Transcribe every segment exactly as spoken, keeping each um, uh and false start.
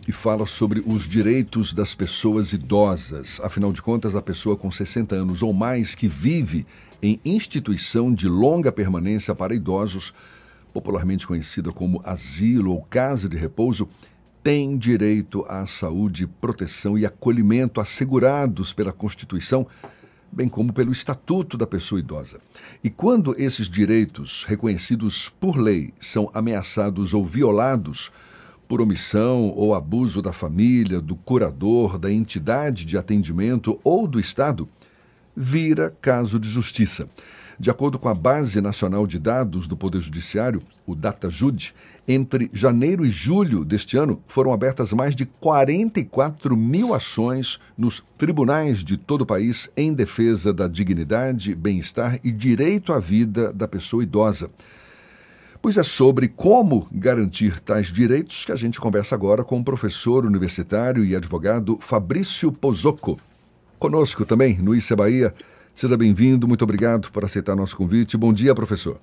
e fala sobre os direitos das pessoas idosas. Afinal de contas, a pessoa com sessenta anos ou mais que vive em instituição de longa permanência para idosos, popularmente conhecida como asilo ou casa de repouso, tem direito à saúde, proteção e acolhimento assegurados pela Constituição, bem como pelo Estatuto da Pessoa Idosa. E quando esses direitos, reconhecidos por lei, são ameaçados ou violados por omissão ou abuso da família, do curador, da entidade de atendimento ou do Estado, vira caso de justiça. De acordo com a Base Nacional de Dados do Poder Judiciário, o DataJude, entre janeiro e julho deste ano foram abertas mais de quarenta e quatro mil ações nos tribunais de todo o país em defesa da dignidade, bem-estar e direito à vida da pessoa idosa. Pois é sobre como garantir tais direitos que a gente conversa agora com o professor universitário e advogado Fabrício Pozzocco. Conosco também no Isso é Bahia. Seja bem-vindo, muito obrigado por aceitar nosso convite. Bom dia, professor.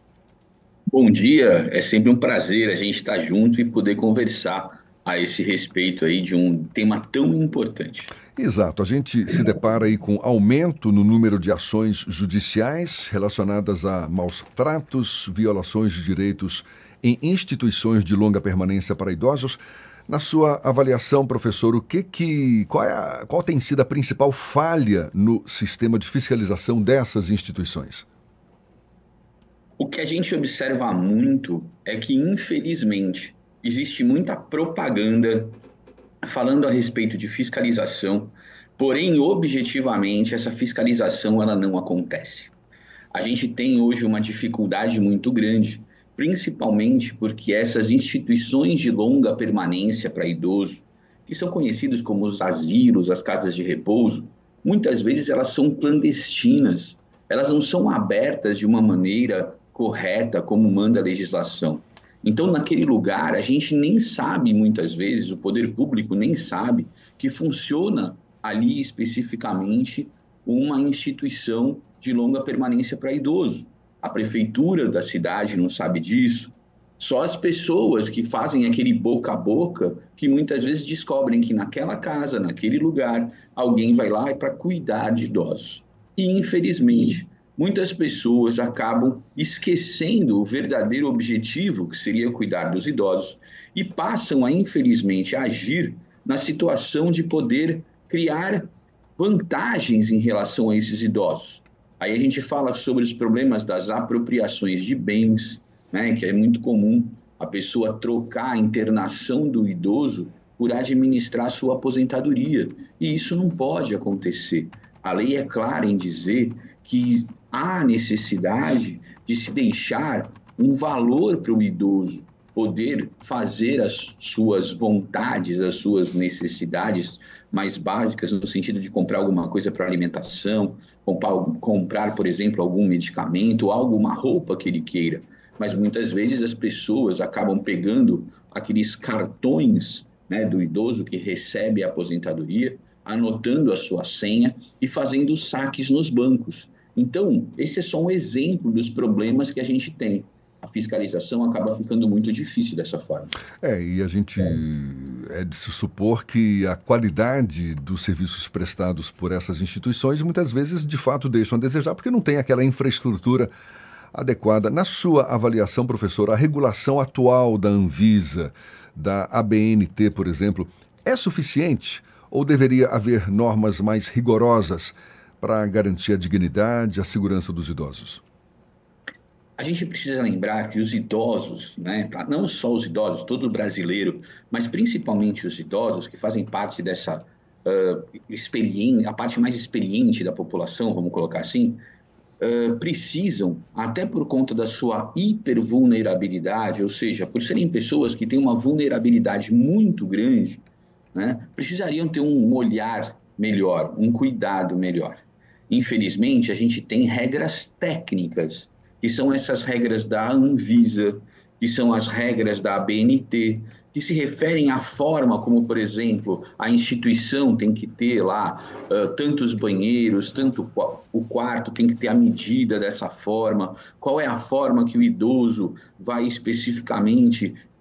Bom dia, é sempre um prazer a gente estar junto e poder conversar a esse respeito aí de um tema tão importante. Exato, a gente se depara aí com aumento no número de ações judiciais relacionadas a maus tratos, violações de direitos em instituições de longa permanência para idosos. Na sua avaliação, professor, o que que, qual, é a, qual tem sido a principal falha no sistema de fiscalização dessas instituições? O que a gente observa muito é que, infelizmente, existe muita propaganda falando a respeito de fiscalização, porém, objetivamente, essa fiscalização ela não acontece. A gente tem hoje uma dificuldade muito grande, principalmente porque essas instituições de longa permanência para idoso, que são conhecidos como os asilos, as casas de repouso, muitas vezes elas são clandestinas, elas não são abertas de uma maneira correta, como manda a legislação. Então, naquele lugar, a gente nem sabe, muitas vezes, o poder público nem sabe que funciona ali especificamente uma instituição de longa permanência para idoso. A prefeitura da cidade não sabe disso. Só as pessoas que fazem aquele boca a boca que muitas vezes descobrem que naquela casa, naquele lugar, alguém vai lá para cuidar de idosos. E, infelizmente, muitas pessoas acabam esquecendo o verdadeiro objetivo, que seria cuidar dos idosos, e passam a, infelizmente, agir na situação de poder criar vantagens em relação a esses idosos. Aí a gente fala sobre os problemas das apropriações de bens, né, que é muito comum a pessoa trocar a internação do idoso por administrar sua aposentadoria. E isso não pode acontecer. A lei é clara em dizer que há necessidade de se deixar um valor para o idoso poder fazer as suas vontades, as suas necessidades mais básicas, no sentido de comprar alguma coisa para alimentação, comprar, comprar, por exemplo, algum medicamento, alguma roupa que ele queira. Mas muitas vezes as pessoas acabam pegando aqueles cartões, né, do idoso que recebe a aposentadoria, anotando a sua senha e fazendo saques nos bancos. Então, esse é só um exemplo dos problemas que a gente tem. A fiscalização acaba ficando muito difícil dessa forma. É, e a gente é, é de se supor que a qualidade dos serviços prestados por essas instituições muitas vezes, de fato, deixam a desejar, porque não tem aquela infraestrutura adequada. Na sua avaliação, professor, a regulação atual da Anvisa, da A B N T, por exemplo, é suficiente ou deveria haver normas mais rigorosas para garantir a dignidade e a segurança dos idosos? A gente precisa lembrar que os idosos, né, não só os idosos, todo brasileiro, mas principalmente os idosos que fazem parte dessa uh, experiência, a parte mais experiente da população, vamos colocar assim, uh, precisam, até por conta da sua hipervulnerabilidade, ou seja, por serem pessoas que têm uma vulnerabilidade muito grande, né, precisariam ter um olhar melhor, um cuidado melhor. Infelizmente, a gente tem regras técnicas, que são essas regras da Anvisa, que são as regras da A B N T, que se referem à forma como, por exemplo, a instituição tem que ter lá uh, tantos banheiros, tanto o quarto tem que ter a medida dessa forma, qual é a forma que o idoso vai especificamente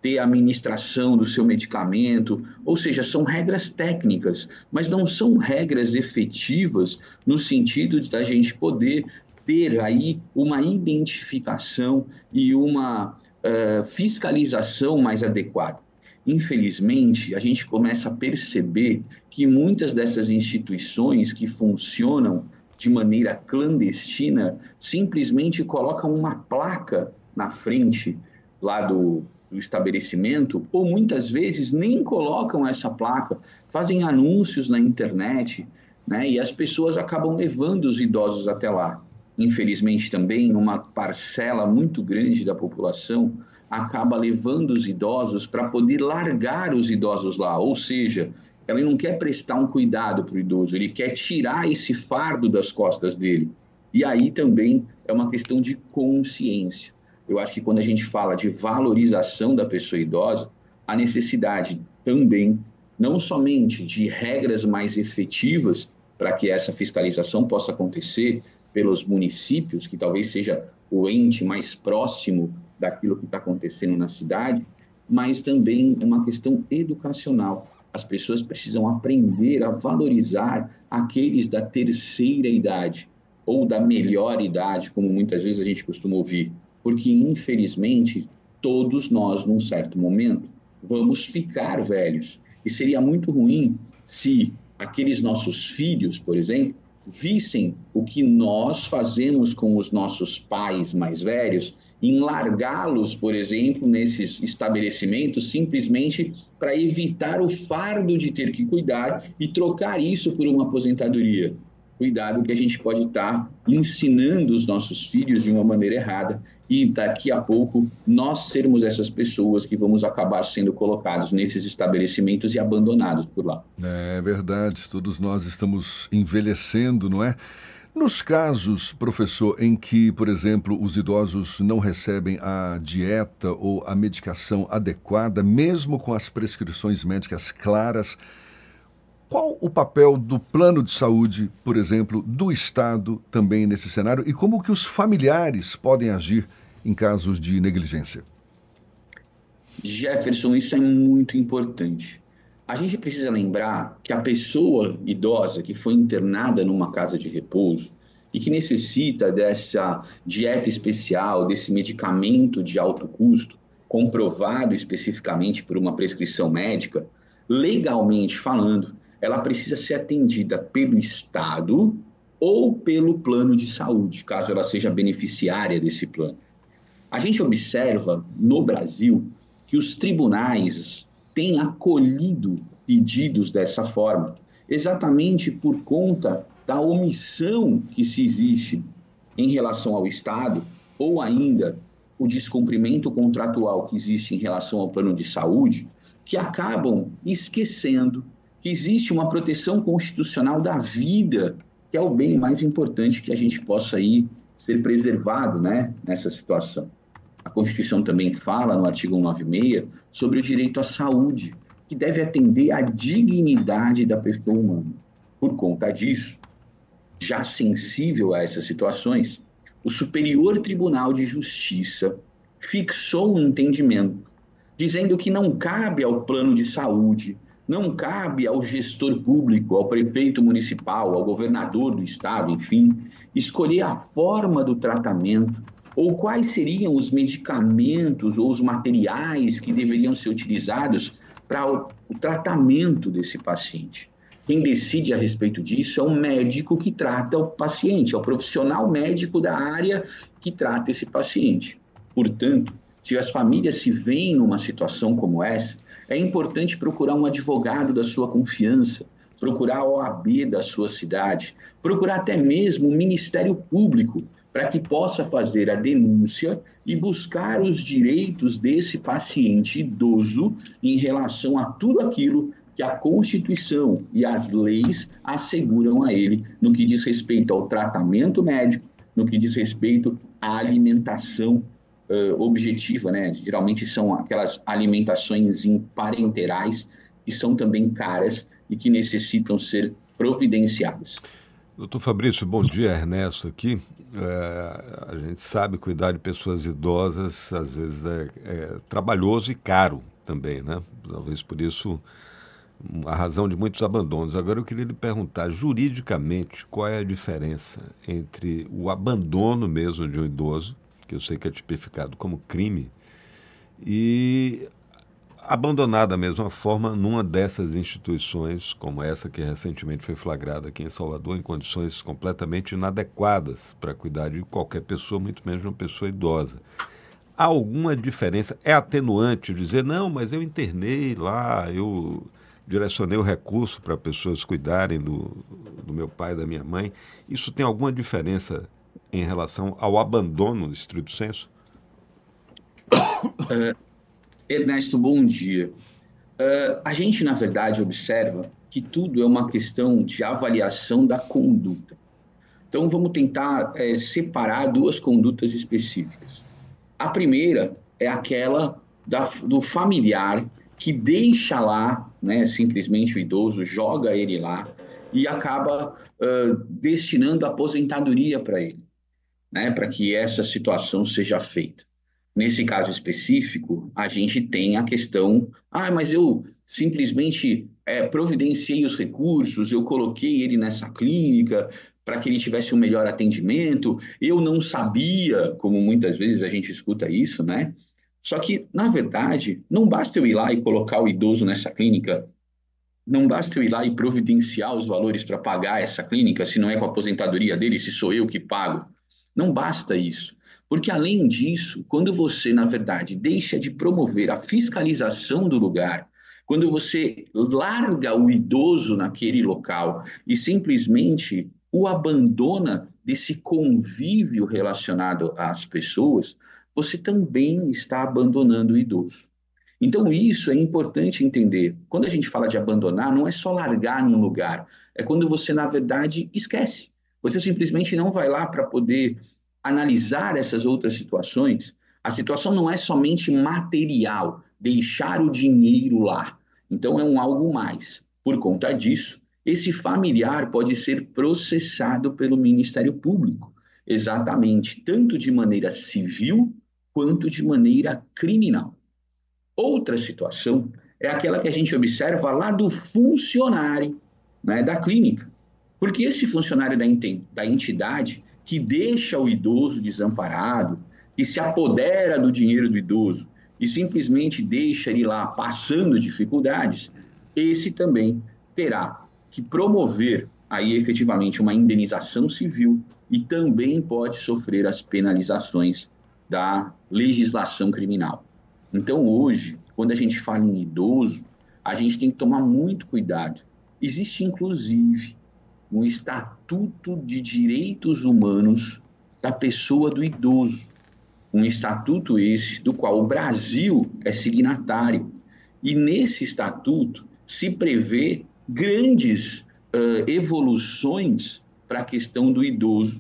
ter a administração do seu medicamento, ou seja, são regras técnicas, mas não são regras efetivas no sentido de a gente poder ter aí uma identificação e uma uh, fiscalização mais adequada. Infelizmente, a gente começa a perceber que muitas dessas instituições que funcionam de maneira clandestina simplesmente colocam uma placa na frente lá do, do estabelecimento, ou muitas vezes nem colocam essa placa, fazem anúncios na internet, né, e as pessoas acabam levando os idosos até lá. Infelizmente também uma parcela muito grande da população acaba levando os idosos para poder largar os idosos lá, ou seja, ele não quer prestar um cuidado para o idoso, ele quer tirar esse fardo das costas dele. E aí também é uma questão de consciência. Eu acho que quando a gente fala de valorização da pessoa idosa, a necessidade também, não somente de regras mais efetivas para que essa fiscalização possa acontecer pelos municípios, que talvez seja o ente mais próximo daquilo que está acontecendo na cidade, mas também uma questão educacional. As pessoas precisam aprender a valorizar aqueles da terceira idade, ou da melhor idade, como muitas vezes a gente costuma ouvir, porque, infelizmente, todos nós, num certo momento, vamos ficar velhos. E seria muito ruim se aqueles nossos filhos, por exemplo, vissem o que nós fazemos com os nossos pais mais velhos, em largá-los, por exemplo, nesses estabelecimentos, simplesmente para evitar o fardo de ter que cuidar e trocar isso por uma aposentadoria. Cuidado que a gente pode estar ensinando os nossos filhos de uma maneira errada e daqui a pouco nós sermos essas pessoas que vamos acabar sendo colocados nesses estabelecimentos e abandonados por lá. É verdade, todos nós estamos envelhecendo, não é? Nos casos, professor, em que, por exemplo, os idosos não recebem a dieta ou a medicação adequada, mesmo com as prescrições médicas claras, qual o papel do plano de saúde, por exemplo, do Estado também nesse cenário e como que os familiares podem agir em casos de negligência? Jefferson, isso é muito importante. A gente precisa lembrar que a pessoa idosa que foi internada numa casa de repouso e que necessita dessa dieta especial, desse medicamento de alto custo, comprovado especificamente por uma prescrição médica, legalmente falando, ela precisa ser atendida pelo Estado ou pelo plano de saúde, caso ela seja beneficiária desse plano. A gente observa no Brasil que os tribunais têm acolhido pedidos dessa forma, exatamente por conta da omissão que se existe em relação ao Estado, ou ainda o descumprimento contratual que existe em relação ao plano de saúde, que acabam esquecendo que existe uma proteção constitucional da vida, que é o bem mais importante que a gente possa aí ser preservado, né, nessa situação. A Constituição também fala, no artigo cento e noventa e seis, sobre o direito à saúde, que deve atender à dignidade da pessoa humana. Por conta disso, já sensível a essas situações, o Superior Tribunal de Justiça fixou um entendimento, dizendo que não cabe ao plano de saúde, não cabe ao gestor público, ao prefeito municipal, ao governador do estado, enfim, escolher a forma do tratamento ou quais seriam os medicamentos ou os materiais que deveriam ser utilizados para o, o tratamento desse paciente. Quem decide a respeito disso é o médico que trata o paciente, é o profissional médico da área que trata esse paciente. Portanto, se as famílias se veem numa situação como essa, é importante procurar um advogado da sua confiança, procurar a O A B da sua cidade, procurar até mesmo o Ministério Público, para que possa fazer a denúncia e buscar os direitos desse paciente idoso em relação a tudo aquilo que a Constituição e as leis asseguram a ele no que diz respeito ao tratamento médico, no que diz respeito à alimentação uh, objetiva, né? Geralmente são aquelas alimentações parenterais que são também caras e que necessitam ser providenciadas. Doutor Fabrício, bom dia, Ernesto aqui. É, a gente sabe cuidar de pessoas idosas, às vezes é, é trabalhoso e caro também, né? Talvez por isso a razão de muitos abandonos. Agora eu queria lhe perguntar, juridicamente, qual é a diferença entre o abandono mesmo de um idoso, que eu sei que é tipificado como crime, e abandonar da mesma forma numa dessas instituições, como essa que recentemente foi flagrada aqui em Salvador, em condições completamente inadequadas para cuidar de qualquer pessoa, muito menos de uma pessoa idosa. Há alguma diferença? É atenuante dizer, não, mas eu internei lá, eu direcionei o recurso para pessoas cuidarem do, do meu pai e da minha mãe. Isso tem alguma diferença em relação ao abandono, estrito sensu? Uh, Ernesto, bom dia. Uh, a gente, na verdade, observa que tudo é uma questão de avaliação da conduta. Então, vamos tentar é, separar duas condutas específicas. A primeira é aquela da, do familiar que deixa lá, né, simplesmente o idoso, joga ele lá e acaba uh, destinando a aposentadoria para ele, né, para que essa situação seja feita. Nesse caso específico, a gente tem a questão, ah, mas eu simplesmente é, providenciei os recursos, eu coloquei ele nessa clínica para que ele tivesse um melhor atendimento, eu não sabia, como muitas vezes a gente escuta isso, né? Só que, na verdade, não basta eu ir lá e colocar o idoso nessa clínica, não basta eu ir lá e providenciar os valores para pagar essa clínica, se não é com a aposentadoria dele, se sou eu que pago. Não basta isso. Porque, além disso, quando você, na verdade, deixa de promover a fiscalização do lugar, quando você larga o idoso naquele local e simplesmente o abandona desse convívio relacionado às pessoas, você também está abandonando o idoso. Então, isso é importante entender. Quando a gente fala de abandonar, não é só largar num lugar, é quando você, na verdade, esquece. Você simplesmente não vai lá para poder analisar essas outras situações. A situação não é somente material, deixar o dinheiro lá. Então, é um algo mais. Por conta disso, esse familiar pode ser processado pelo Ministério Público, exatamente, tanto de maneira civil quanto de maneira criminal. Outra situação é aquela que a gente observa lá do funcionário, né, da clínica. Porque esse funcionário da entidade que deixa o idoso desamparado, que se apodera do dinheiro do idoso e simplesmente deixa ele lá passando dificuldades, esse também terá que promover aí efetivamente uma indenização civil e também pode sofrer as penalizações da legislação criminal. Então, hoje, quando a gente fala em idoso, a gente tem que tomar muito cuidado. Existe, inclusive, um Estatuto de Direitos Humanos da pessoa do idoso. Um estatuto esse do qual o Brasil é signatário. E nesse estatuto se prevê grandes uh, evoluções para a questão do idoso,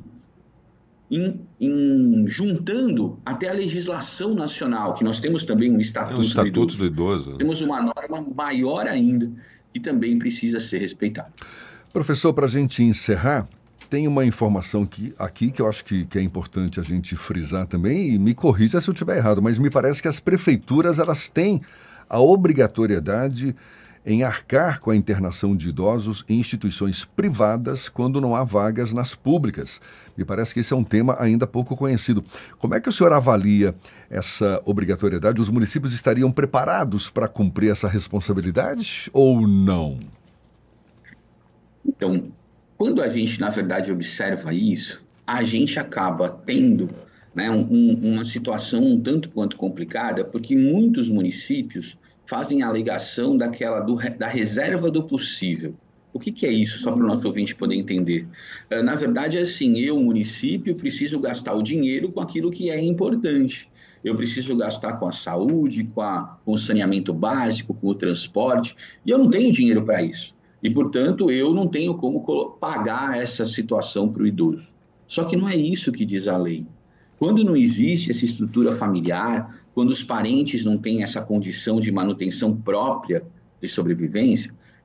em, em, juntando até a legislação nacional, que nós temos também um Estatuto, é um estatuto do, idoso. do Idoso. Temos uma norma maior ainda, que também precisa ser respeitada. Professor, para a gente encerrar, tem uma informação que, aqui que eu acho que, que é importante a gente frisar também, e me corrija se eu estiver errado, mas me parece que as prefeituras elas têm a obrigatoriedade em arcar com a internação de idosos em instituições privadas quando não há vagas nas públicas. Me parece que esse é um tema ainda pouco conhecido. Como é que o senhor avalia essa obrigatoriedade? Os municípios estariam preparados para cumprir essa responsabilidade ou não? Então, quando a gente, na verdade, observa isso, a gente acaba tendo, né, um, uma situação um tanto quanto complicada, porque muitos municípios fazem a alegação daquela, do, da reserva do possível. O que, que é isso, só para o nosso ouvinte poder entender? Uh, na verdade, é assim, eu, município, preciso gastar o dinheiro com aquilo que é importante. Eu preciso gastar com a saúde, com, a, com o saneamento básico, com o transporte, e eu não tenho dinheiro para isso. E, portanto, eu não tenho como pagar essa situação para o idoso. Só que não é isso que diz a lei. Quando não existe essa estrutura familiar, quando os parentes não têm essa condição de manutenção própria de sobrevivência,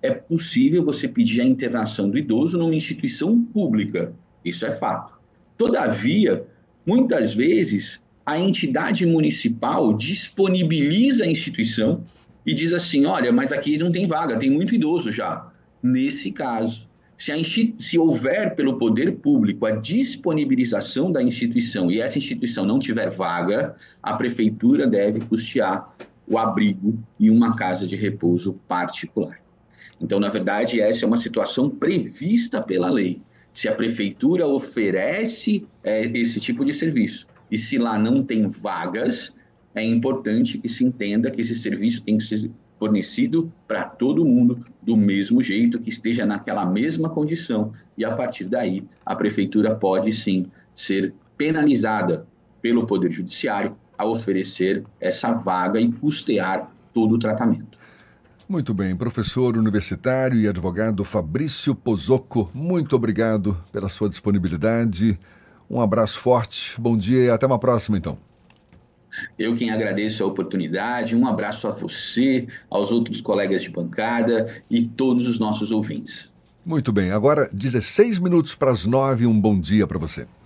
é possível você pedir a internação do idoso numa instituição pública. Isso é fato. Todavia, muitas vezes, a entidade municipal disponibiliza a instituição e diz assim, olha, mas aqui não tem vaga, tem muito idoso já. Nesse caso, se, a se houver pelo poder público a disponibilização da instituição e essa instituição não tiver vaga, a prefeitura deve custear o abrigo em uma casa de repouso particular. Então, na verdade, essa é uma situação prevista pela lei. Se a prefeitura oferece é, esse tipo de serviço e se lá não tem vagas, é importante que se entenda que esse serviço tem que ser fornecido para todo mundo do mesmo jeito, que esteja naquela mesma condição. E a partir daí, a prefeitura pode sim ser penalizada pelo Poder Judiciário a oferecer essa vaga e custear todo o tratamento. Muito bem, professor universitário e advogado Fabrício Pozzocco, muito obrigado pela sua disponibilidade. Um abraço forte, bom dia e até uma próxima, então. Eu quem agradeço a oportunidade, um abraço a você, aos outros colegas de bancada e todos os nossos ouvintes. Muito bem, agora dezesseis minutos para as nove, um bom dia para você.